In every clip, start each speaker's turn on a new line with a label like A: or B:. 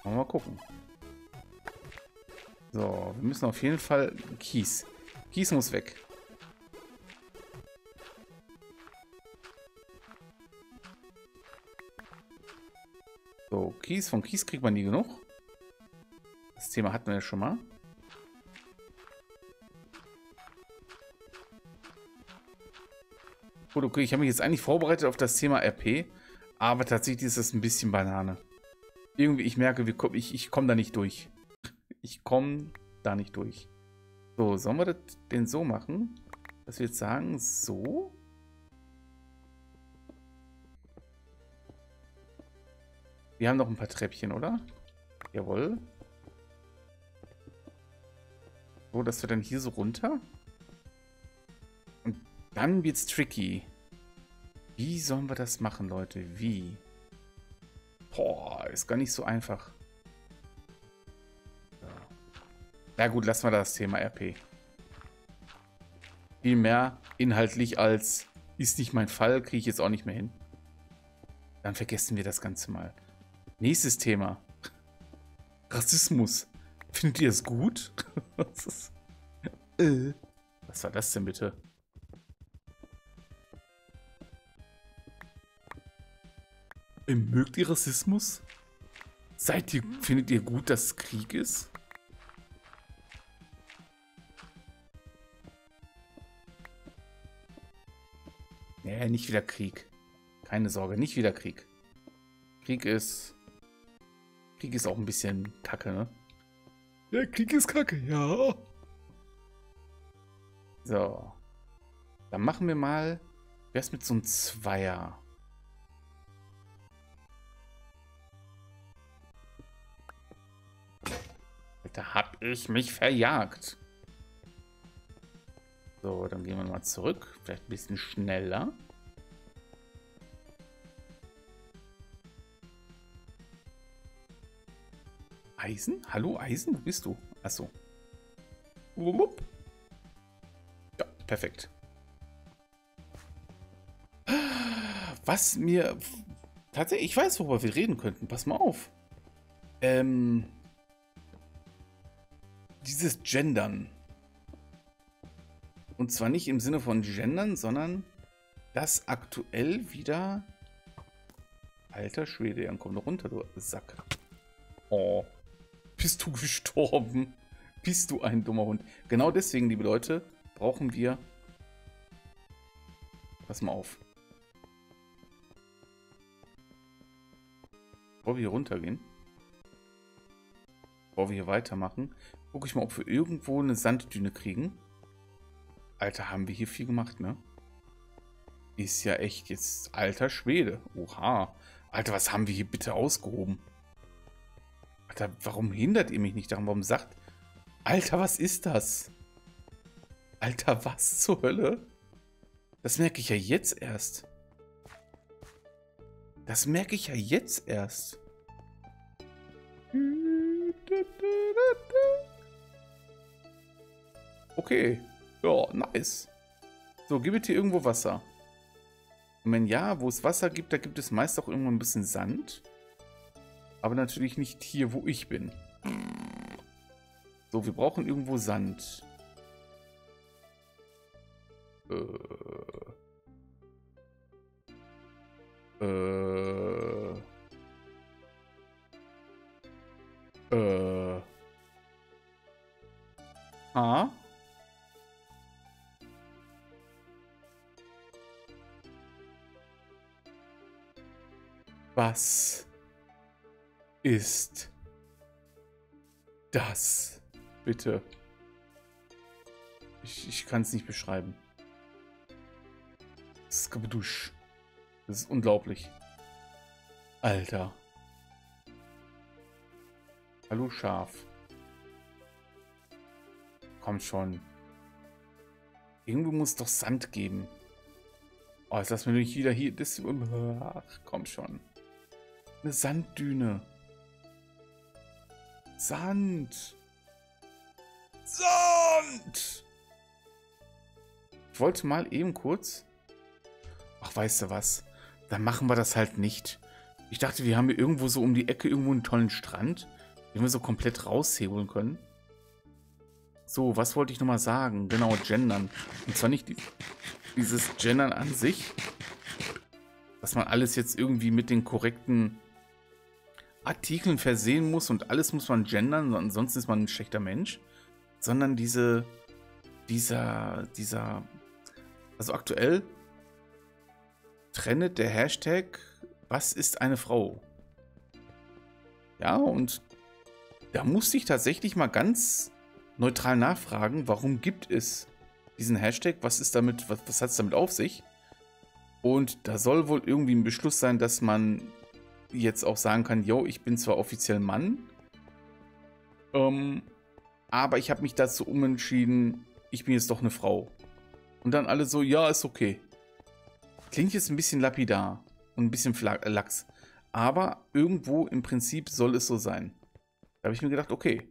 A: Mal gucken. So, wir müssen auf jeden Fall Kies. Kies muss weg. So, Kies. Von Kies kriegt man nie genug. Das Thema hatten wir ja schon mal. Gut, okay, ich habe mich jetzt eigentlich vorbereitet auf das Thema RP, aber tatsächlich ist das ein bisschen Banane. Irgendwie, ich merke, ich komme da nicht durch. Ich komme da nicht durch. So, sollen wir das denn so machen, dass wir jetzt sagen, so? Wir haben noch ein paar Treppchen, oder? Jawohl. So, dass wir dann hier so runter. Und dann wird's tricky. Wie sollen wir das machen, Leute? Wie? Boah, ist gar nicht so einfach. Na gut, lassen wir das Thema RP. Viel mehr inhaltlich als ist nicht mein Fall, kriege ich jetzt auch nicht mehr hin. Dann vergessen wir das Ganze mal. Nächstes Thema. Rassismus. Findet ihr es gut? Was war das denn bitte? Mögt ihr Rassismus? Findet ihr gut, dass es Krieg ist? Nee, nicht wieder Krieg. Keine Sorge, nicht wieder Krieg. Krieg ist auch ein bisschen Kacke, ne? Ja, Krieg ist Kacke, ja. So. Dann machen wir mal, wär's mit so einem Zweier. Da hab ich mich verjagt. So, dann gehen wir mal zurück. Vielleicht ein bisschen schneller. Eisen? Hallo, Eisen? Wo bist du? Achso. Ja, perfekt. Was mir... Tatsächlich, ich weiß, worüber wir reden könnten. Pass mal auf. Dieses Gendern. Und zwar nicht im Sinne von Gendern, sondern das aktuell wieder... Alter Schwede, dann komm doch runter, du Sack. Oh, bist du gestorben? Bist du ein dummer Hund? Genau deswegen, liebe Leute, brauchen wir... Pass mal auf. Bevor wir hier runtergehen, bevor wir hier weitermachen, gucke ich mal, ob wir irgendwo eine Sanddüne kriegen. Alter, haben wir hier viel gemacht, ne? Ist ja echt jetzt alter Schwede. Oha. Alter, was haben wir hier bitte ausgehoben? Alter, warum hindert ihr mich nicht daran? Warum sagt... Alter, was ist das? Alter, was zur Hölle? Das merke ich ja jetzt erst. Das merke ich ja jetzt erst. Okay. Ja, nice. So, gibt es hier irgendwo Wasser? Und wenn ja, wo es Wasser gibt, da gibt es meist auch irgendwo ein bisschen Sand. Aber natürlich nicht hier, wo ich bin. So, wir brauchen irgendwo Sand. Ah? Was ist das? Bitte. Ich kann es nicht beschreiben. Skabadusch. Das ist unglaublich. Alter. Hallo Schaf. Komm schon. Irgendwo muss es doch Sand geben. Oh, jetzt lass mir nicht wieder hier. Das, ach, komm schon. Eine Sanddüne. Sand. Sand. Ich wollte mal eben kurz... Ach, weißt du was? Dann machen wir das halt nicht. Ich dachte, wir haben hier irgendwo so um die Ecke irgendwo einen tollen Strand, den wir so komplett raushebeln können. So, was wollte ich nochmal sagen? Genau, gendern. Und zwar nicht dieses Gendern an sich, dass man alles jetzt irgendwie mit den korrekten Artikeln versehen muss und alles muss man gendern, ansonsten ist man ein schlechter Mensch, sondern dieser, also aktuell trendet der Hashtag, was ist eine Frau? Ja, und da musste ich tatsächlich mal ganz neutral nachfragen, warum gibt es diesen Hashtag, was ist damit, was hat es damit auf sich? Und da soll wohl irgendwie ein Beschluss sein, dass man jetzt auch sagen kann, yo, ich bin zwar offiziell Mann, aber ich habe mich dazu umentschieden, ich bin jetzt doch eine Frau. Und dann alle so, ja, ist okay. Klingt jetzt ein bisschen lapidar und ein bisschen lax. Aber irgendwo im Prinzip soll es so sein. Da habe ich mir gedacht, okay,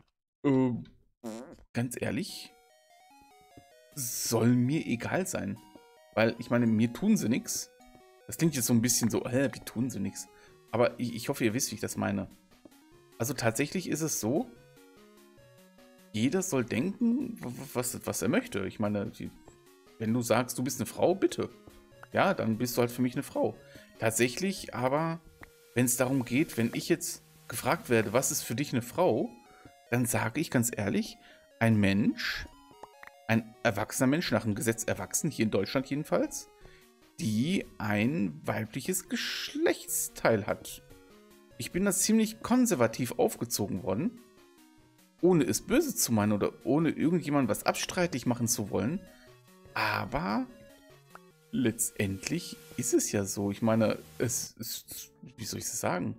A: ganz ehrlich, soll mir egal sein. Weil, ich meine, mir tun sie nichts. Das klingt jetzt so ein bisschen so, wie tun sie nichts? Aber ich hoffe, ihr wisst, wie ich das meine. Also tatsächlich ist es so, jeder soll denken, was er möchte. Ich meine, wenn du sagst, du bist eine Frau, bitte. Ja, dann bist du halt für mich eine Frau. Tatsächlich aber, wenn es darum geht, wenn ich jetzt gefragt werde, was ist für dich eine Frau, dann sage ich ganz ehrlich, ein Mensch, ein erwachsener Mensch, nach dem Gesetz erwachsen, hier in Deutschland jedenfalls, die ein weibliches Geschlechtsteil hat. Ich bin da ziemlich konservativ aufgezogen worden, ohne es böse zu meinen oder ohne irgendjemand was abstreitig machen zu wollen. Aber letztendlich ist es ja so. Ich meine, es ist, wie soll ich es sagen?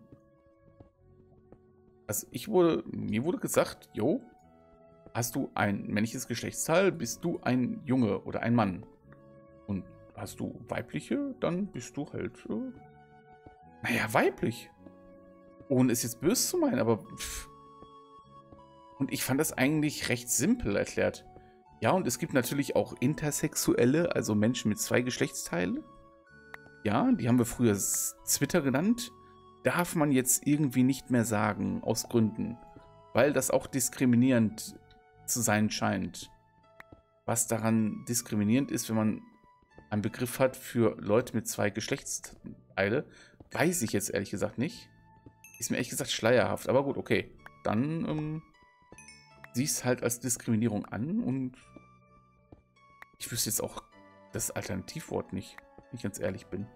A: Also mir wurde gesagt, jo, hast du ein männliches Geschlechtsteil, bist du ein Junge oder ein Mann. Und hast du weibliche, dann bist du halt, naja, weiblich. Ohne es jetzt böse zu meinen, aber pff. Und ich fand das eigentlich recht simpel erklärt. Ja, und es gibt natürlich auch Intersexuelle, also Menschen mit 2 Geschlechtsteilen. Ja, die haben wir früher Zwitter genannt. Darf man jetzt irgendwie nicht mehr sagen, aus Gründen. Weil das auch diskriminierend zu sein scheint. Was daran diskriminierend ist, wenn man einen Begriff hat für Leute mit 2 Geschlechtsteile, weiß ich jetzt ehrlich gesagt nicht. Ist mir ehrlich gesagt schleierhaft, aber gut, okay. Dann sieh es halt als Diskriminierung an und ich wüsste jetzt auch das Alternativwort nicht, wenn ich ganz ehrlich bin.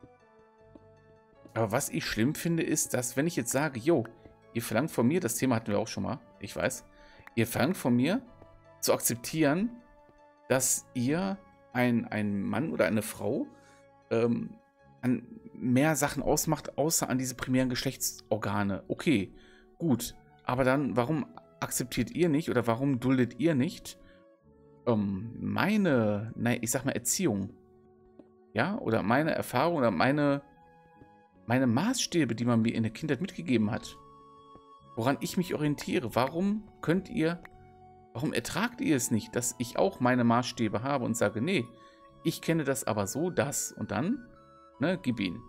A: Aber was ich schlimm finde, ist, dass wenn ich jetzt sage, jo, ihr verlangt von mir, das Thema hatten wir auch schon mal, ich weiß, ihr verlangt von mir zu akzeptieren, dass ihr ein Mann oder eine Frau an mehr Sachen ausmacht, außer an diese primären Geschlechtsorgane. Okay, gut. Aber dann, warum akzeptiert ihr nicht oder warum duldet ihr nicht meine, ich sag mal, Erziehung? Ja, oder meine Erfahrung oder meine Maßstäbe, die man mir in der Kindheit mitgegeben hat. Woran ich mich orientiere. Warum ertragt ihr es nicht, dass ich auch meine Maßstäbe habe und sage, nee, ich kenne das aber so, das und dann, ne, gib ihn.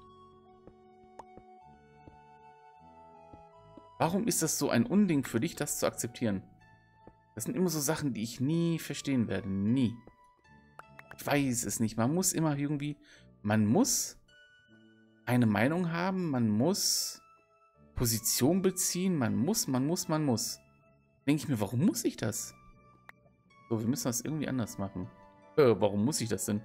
A: Warum ist das so ein Unding für dich, das zu akzeptieren? Das sind immer so Sachen, die ich nie verstehen werde. Nie. Ich weiß es nicht. Man muss immer irgendwie, man muss eine Meinung haben, man muss Position beziehen, man muss. Denke ich mir, warum muss ich das? So, wir müssen das irgendwie anders machen. Warum muss ich das denn?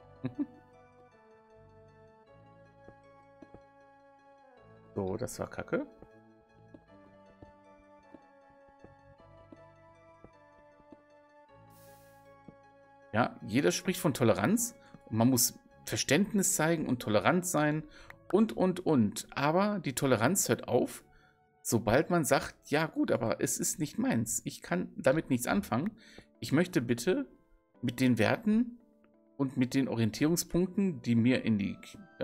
A: So, das war Kacke. Ja, jeder spricht von Toleranz und man muss Verständnis zeigen und tolerant sein und. Aber die Toleranz hört auf, sobald man sagt, ja gut, aber es ist nicht meins. Ich kann damit nichts anfangen. Ich möchte bitte mit den Werten und mit den Orientierungspunkten, die mir in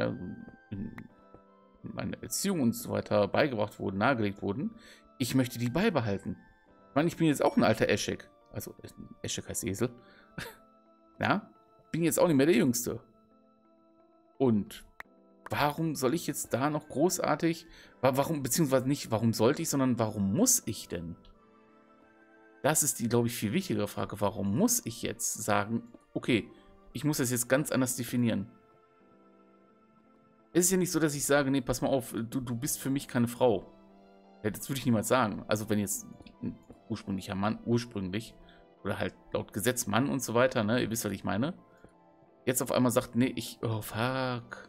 A: meine Erziehung und so weiter beigebracht wurden, nahegelegt wurden, ich möchte die beibehalten. Ich meine, ich bin jetzt auch ein alter Eschek. Also, Eschek heißt Esel. Ja, bin jetzt auch nicht mehr der Jüngste. Und warum soll ich jetzt da noch großartig, warum, beziehungsweise nicht, warum sollte ich, sondern warum muss ich denn? Das ist die, glaube ich, viel wichtigere Frage. Warum muss ich jetzt sagen, okay, ich muss das jetzt ganz anders definieren? Es ist ja nicht so, dass ich sage, nee, pass mal auf, du bist für mich keine Frau. Ja, das würde ich niemals sagen. Also wenn jetzt ein ursprünglicher Mann, oder halt laut Gesetz Mann und so weiter, ne, ihr wisst, was ich meine, jetzt auf einmal sagt, nee, oh fuck.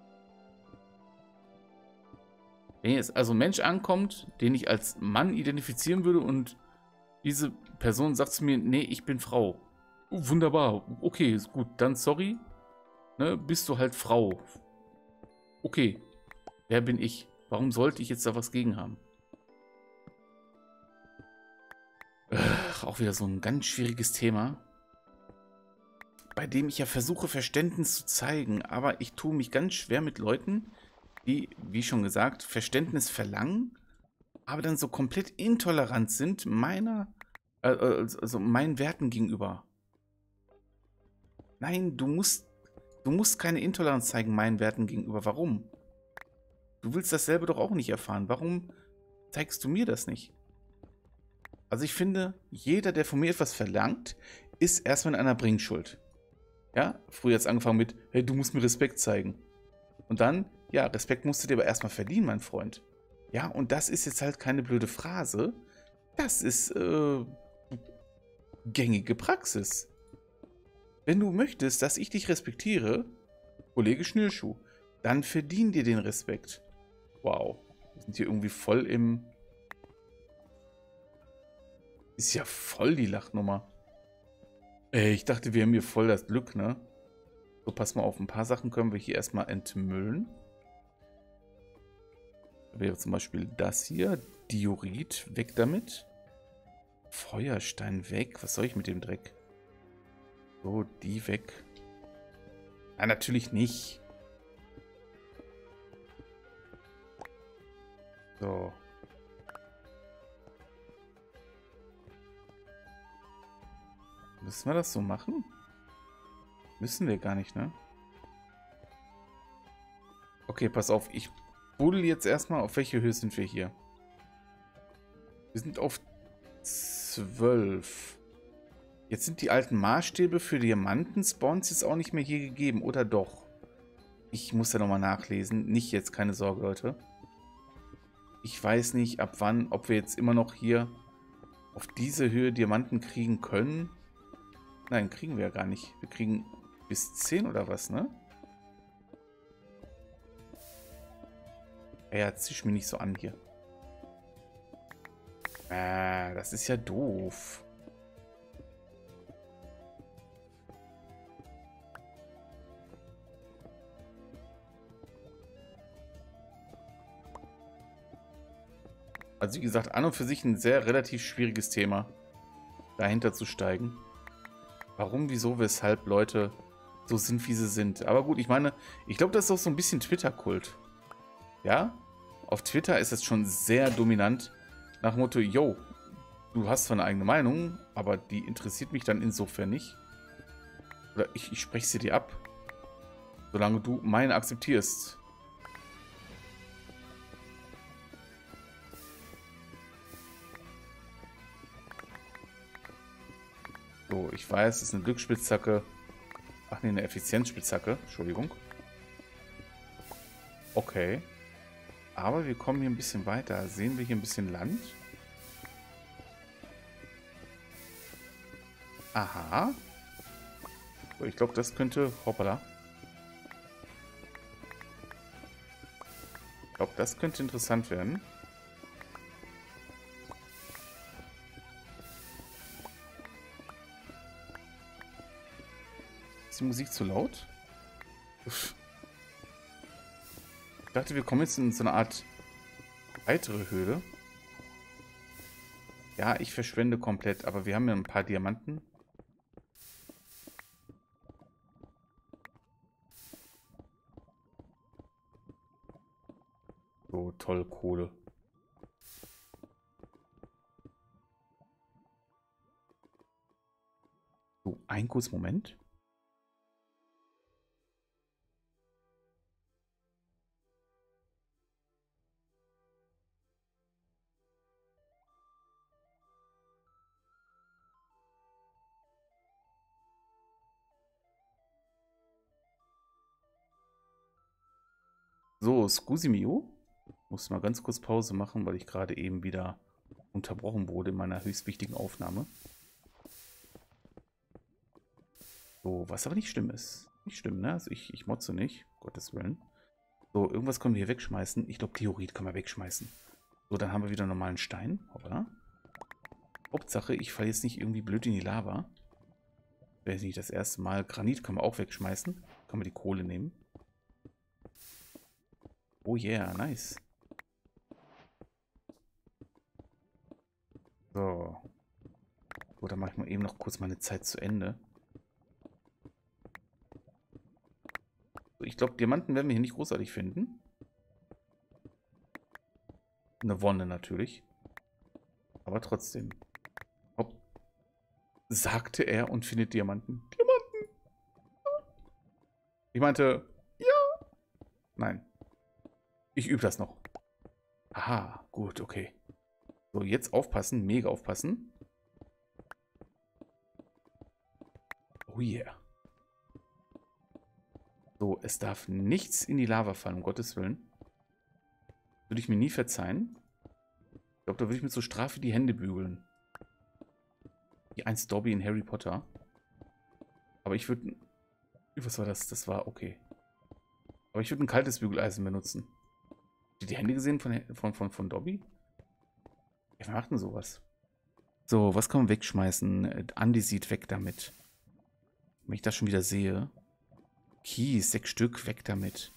A: Wenn jetzt also ein Mensch ankommt, den ich als Mann identifizieren würde und diese Person sagt zu mir, nee, ich bin Frau. Wunderbar, okay, ist gut, dann sorry, ne, bist du halt Frau. Okay, wer bin ich? Warum sollte ich jetzt da was gegen haben? Auch wieder so ein ganz schwieriges Thema, bei dem ich ja versuche, Verständnis zu zeigen, aber ich tue mich ganz schwer mit Leuten, die, wie schon gesagt, Verständnis verlangen, aber dann so komplett intolerant sind also meinen Werten gegenüber. Nein, du musst keine Intoleranz zeigen meinen Werten gegenüber. Warum? Du willst dasselbe doch auch nicht erfahren. Warum zeigst du mir das nicht? Also ich finde, jeder, der von mir etwas verlangt, ist erstmal in einer Bringschuld. Ja, früher jetzt angefangen mit, hey, du musst mir Respekt zeigen. Und dann, ja, Respekt musst du dir aber erstmal verdienen, mein Freund. Ja, und das ist jetzt halt keine blöde Phrase. Das ist gängige Praxis. Wenn du möchtest, dass ich dich respektiere, Kollege Schnürschuh, dann verdien dir den Respekt. Wow, wir sind hier irgendwie voll im... Ist ja voll die Lachnummer. Ey, ich dachte, wir haben hier voll das Glück, ne? So, pass mal auf, ein paar Sachen können wir hier erstmal entmüllen. Wäre zum Beispiel das hier. Diorit, weg damit. Feuerstein weg. Was soll ich mit dem Dreck? So, die weg. Ah, natürlich nicht. So. Müssen wir das so machen? Müssen wir gar nicht, ne? Okay, pass auf. Ich buddel jetzt erstmal. Auf welche Höhe sind wir hier? Wir sind auf 12. Jetzt sind die alten Maßstäbe für Diamanten-Spawns jetzt auch nicht mehr hier gegeben, oder doch? Ich muss ja nochmal nachlesen. Nicht jetzt, keine Sorge, Leute. Ich weiß nicht, ab wann, ob wir jetzt immer noch hier auf diese Höhe Diamanten kriegen können. Nein, kriegen wir ja gar nicht. Wir kriegen bis 10 oder was, ne? Ja, zisch mich nicht so an hier. Das ist ja doof. Also wie gesagt, an und für sich ein sehr relativ schwieriges Thema, dahinter zu steigen. Warum, wieso, weshalb Leute so sind, wie sie sind. Aber gut, ich meine, ich glaube, das ist auch so ein bisschen Twitter-Kult. Ja? Auf Twitter ist es schon sehr dominant nach dem Motto, yo, du hast zwar eine eigene Meinung, aber die interessiert mich dann insofern nicht. Oder ich spreche sie dir ab, solange du meine akzeptierst. So, ich weiß, es ist eine Glücksspitzhacke. Ach nee, eine Effizienzspitzhacke. Entschuldigung. Okay. Aber wir kommen hier ein bisschen weiter. Sehen wir hier ein bisschen Land? Aha. So, ich glaube, das könnte... Hoppala. Ich glaube, das könnte interessant werden. Ist die Musik zu laut? Uff. Ich dachte, wir kommen jetzt in so eine Art weitere Höhle. Ja, ich verschwende komplett, aber wir haben ja ein paar Diamanten. So, toll, Kohle. So, ein kurzer Moment. So, Scusimio. Muss mal ganz kurz Pause machen, weil ich gerade eben wieder unterbrochen wurde in meiner höchst wichtigen Aufnahme. So, was aber nicht schlimm ist. Nicht schlimm, ne? Also ich motze nicht, um Gottes Willen. So, irgendwas können wir hier wegschmeißen. Ich glaube, Theorit kann man wegschmeißen. So, dann haben wir wieder einen normalen Stein. Hoppala. Hauptsache, ich falle jetzt nicht irgendwie blöd in die Lava. Wäre nicht das erste Mal. Granit kann man auch wegschmeißen. Kann man die Kohle nehmen. Oh yeah, nice. So. So, dann mache ich mal eben noch kurz meine Zeit zu Ende. So, ich glaube, Diamanten werden wir hier nicht großartig finden. Eine Wonne natürlich. Aber trotzdem. Hopp. Sagte er und findet Diamanten. Diamanten! Ich meinte, ja. Nein. Ich übe das noch. Aha, gut, okay. So, jetzt aufpassen, mega aufpassen. Oh yeah. So, es darf nichts in die Lava fallen, um Gottes Willen. Würde ich mir nie verzeihen. Ich glaube, da würde ich mit so Strafe die Hände bügeln. Wie einst Dobby in Harry Potter. Aber ich würde... Was war das? Das war okay. Aber ich würde ein kaltes Bügeleisen benutzen. Habt ihr die Hände gesehen von Dobby? Ja, wer macht denn sowas? So, was kann man wegschmeißen? Andesit, weg damit. Wenn ich das schon wieder sehe. Kies, 6 Stück, weg damit.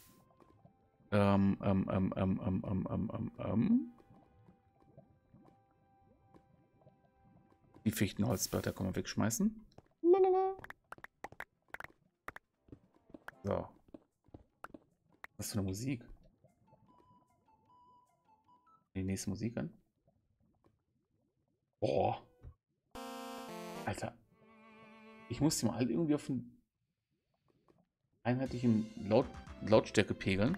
A: Die Fichtenholzblätter kann man wegschmeißen. So. Was für eine Musik? Die nächste Musik an. Boah. Alter. Ich muss die mal alle irgendwie auf einen einheitlichen Lautstärke pegeln.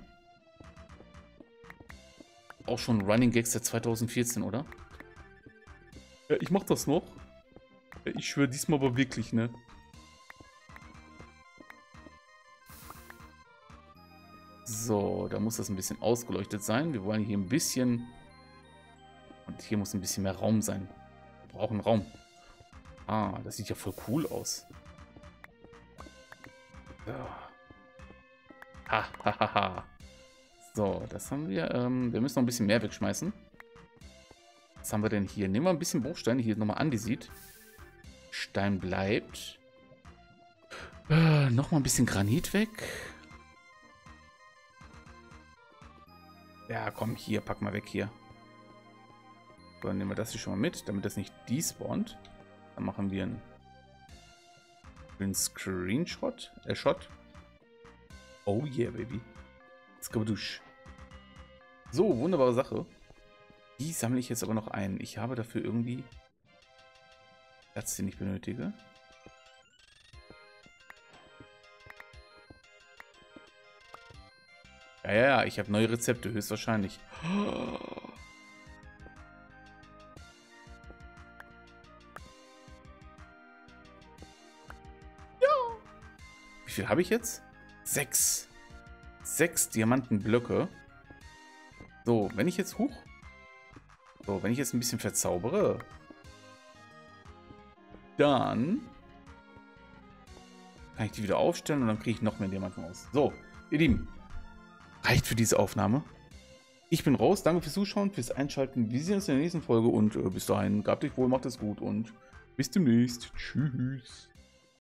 A: Auch schon Running Gags seit 2014, oder? Ja, ich mach das noch. Ich schwöre diesmal aber wirklich, ne? So, da muss das ein bisschen ausgeleuchtet sein. Wir wollen hier ein bisschen... Und hier muss ein bisschen mehr Raum sein. Wir brauchen Raum. Ah, das sieht ja voll cool aus. So. Ha, ha, ha, ha. So, das haben wir. Wir müssen noch ein bisschen mehr wegschmeißen. Was haben wir denn hier? Nehmen wir ein bisschen Bruchstein. Hier nochmal Andesit. Stein bleibt. Nochmal ein bisschen Granit weg. Ja, komm, hier, pack mal weg hier. So, dann nehmen wir das hier schon mal mit, damit das nicht despawnt. Dann machen wir einen Screenshot. Shot. Oh yeah, baby. Skabadusch. So, wunderbare Sache. Die sammle ich jetzt aber noch ein. Ich habe dafür irgendwie Platz, den ich benötige. Ja, ich habe neue Rezepte, höchstwahrscheinlich. Ja. Wie viel habe ich jetzt? 6. 6 Diamantenblöcke. So, wenn ich jetzt So, wenn ich jetzt ein bisschen verzaubere, dann kann ich die wieder aufstellen und dann kriege ich noch mehr Diamanten raus. So, ihr Lieben, reicht für diese Aufnahme. Ich bin raus. Danke fürs Zuschauen, fürs Einschalten. Wir sehen uns in der nächsten Folge und bis dahin, gehabt euch wohl, macht es gut und bis demnächst. Tschüss.